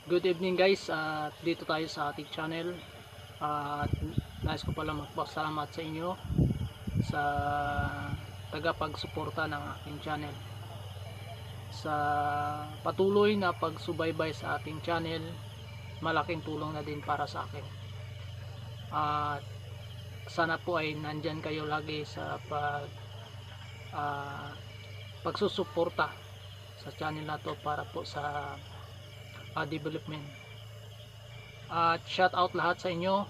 Good evening guys, at dito tayo sa ating channel. At nais ko pala magpasalamat sa inyo sa tagapagsuporta ng aking channel, sa patuloy na pagsubaybay sa ating channel. Malaking tulong na din para sa akin, at sana po ay nandyan kayo lagi sa ah, pagsusuporta sa channel na to para po sa development. At shout out lahat sa inyo,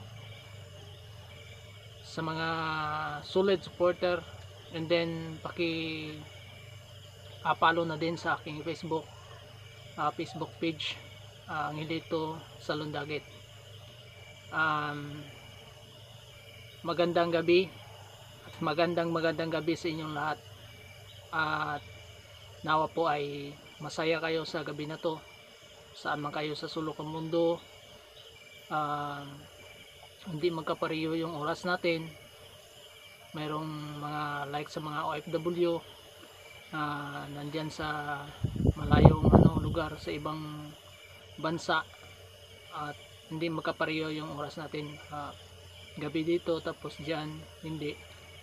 sa mga solid supporter, and then follow na din sa aking Facebook page, ang Hilito Salon Dagat. Magandang gabi, at magandang gabi sa inyong lahat, at nawa po ay masaya kayo sa gabi na to, saan man kayo sa sulok ng mundo. Hindi magkapariyo yung oras natin. Mayroong mga like sa mga OFW nandyan sa malayong lugar sa ibang bansa, at hindi magkapariyo yung oras natin. Gabi dito, tapos dyan hindi.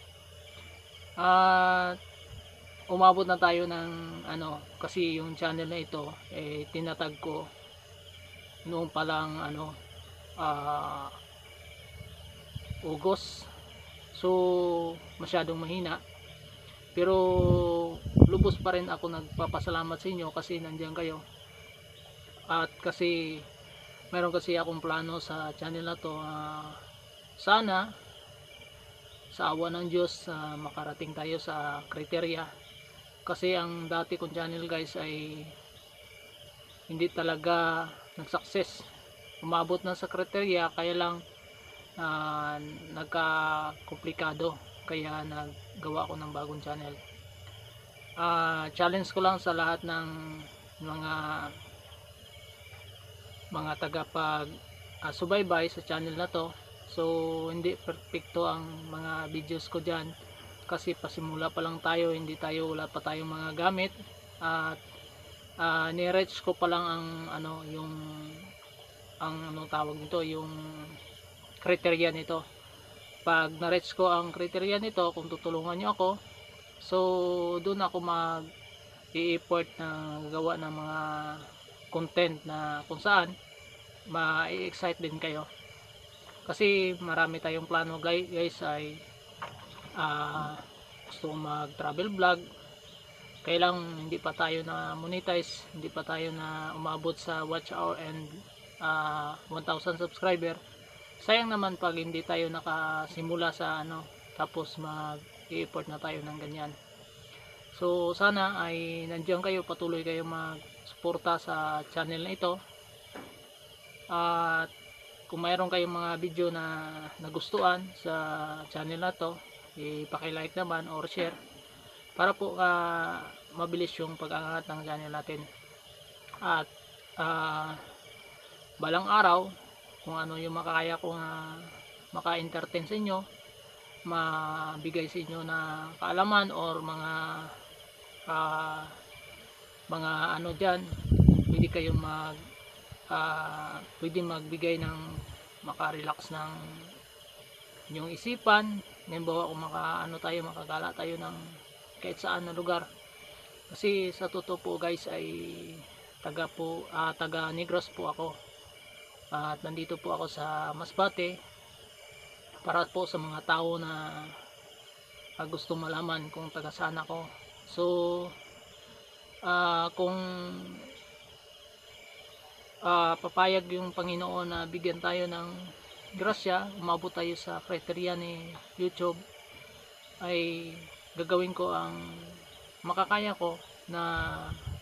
Umabot na tayo ng kasi yung channel na ito tinatag ko noong palang August. So masyadong mahina, pero lubos pa rin ako nagpapasalamat sa inyo kasi nandiyan kayo. At kasi meron kasi akong plano sa channel na to, sana sa awa ng Diyos makarating tayo sa kriteria. Kasi ang dati kong channel guys ay hindi talaga nag-success. Umabot na sa kriteria, kaya lang nagka-komplikado, kaya naggawa ko ng bagong channel. Challenge ko lang sa lahat ng mga tagapag subaybay sa channel na to. So hindi perfecto ang mga videos ko dyan, kasi pasimula pa lang tayo, wala pa tayong mga gamit. At ni-reach ko pa lang ang tawag nito, yung kriteria nito. Pag na-reach ko ang kriteria nito, kung tutulungan nyo ako, so doon ako mag-i-effort na gawa ng mga content na kung saan ma-excite din kayo. Kasi marami tayong plano guys, ay gusto kong mag travel vlog, kaya lang hindi pa tayo na monetize, hindi pa tayo na umabot sa watch hour and 1,000 subscriber. Sayang naman pag hindi tayo nakasimula sa tapos mag-i-effort na tayo ng ganyan. So sana ay nandiyan kayo, patuloy kayo mag-suporta sa channel na ito. At kung mayroon kayong mga video na nagustuhan sa channel na to, i-paki-like naman or share para po mabilis yung pag-angat ng channel natin. At balang araw, kung ano yung makakaya ko maka-entertain sa inyo, mabigay sa inyo na kaalaman or mga dyan, pwede kayong pwede magbigay ng makarelax ng inyong isipan. Halimbawa kung makagala tayo ng kahit saan na lugar. Kasi sa totoo po guys ay taga Negros po ako, at nandito po ako sa Masbate para po sa mga tao na gusto malaman kung taga saan ako. So kung papayag yung Panginoon na bigyan tayo ng grasya, umabot tayo sa criteria ni YouTube, ay gagawin ko ang makakaya ko na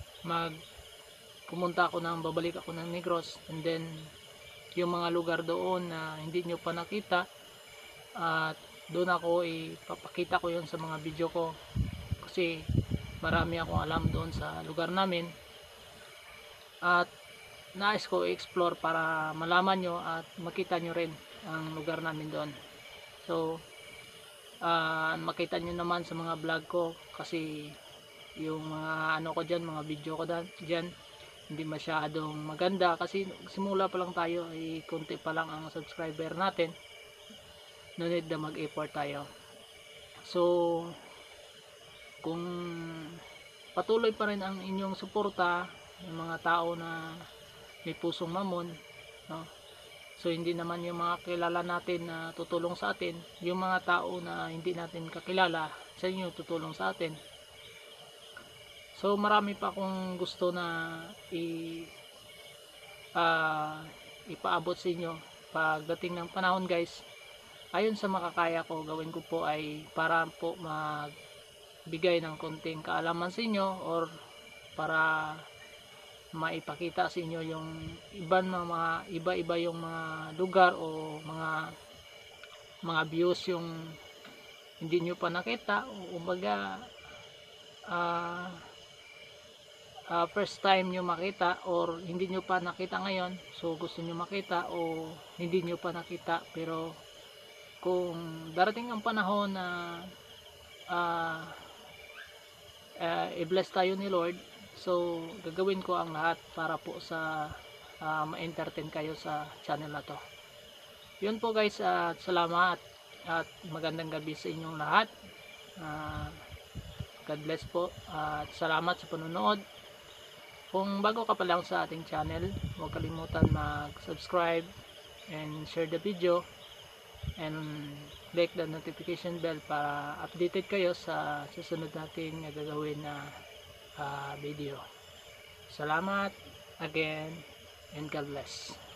pumunta ako babalik ako ng Negros, and then yung mga lugar doon na hindi nyo pa nakita, at doon ako ipapakita ko yun sa mga video ko, kasi marami akong alam doon sa lugar namin, at nais ko i-explore para malaman nyo at makita nyo rin ang lugar namin doon. So makita nyo naman sa mga vlog ko, kasi yung mga ko dyan, mga video ko dyan, hindi masyadong maganda kasi simula pa lang tayo ay konti pa lang ang subscriber natin. No need na mag-effort tayo. So kung patuloy pa rin ang inyong suporta ng mga tao na may pusong mamon, no? So hindi naman yung mga kilala natin na tutulong sa atin, yung mga tao na hindi natin kakilala sa inyo tutulong sa atin. So marami pa akong gusto na ipaabot sa inyo pagdating ng panahon, guys. Ayon sa makakaya ko, gawin ko po ay para po magbigay ng konting kaalaman sa inyo, or para maipakita sa inyo yung iba-iba yung mga lugar o mga views yung hindi nyo pa nakita, o kumbaga first time nyo makita or hindi nyo pa nakita ngayon, so gusto nyo makita o hindi nyo pa nakita. Pero kung darating ang panahon na i-bless tayo ni Lord, so gagawin ko ang lahat para po sa ma-entertain kayo sa channel na to. Yun po, guys, at salamat at magandang gabi sa inyong lahat. God bless po at salamat sa panonood. Kung bago ka pa lang sa ating channel, huwag kalimutan mag-subscribe and share the video and click the notification bell para updated kayo sa susunod nating gagawin na video. Salamat again and God bless.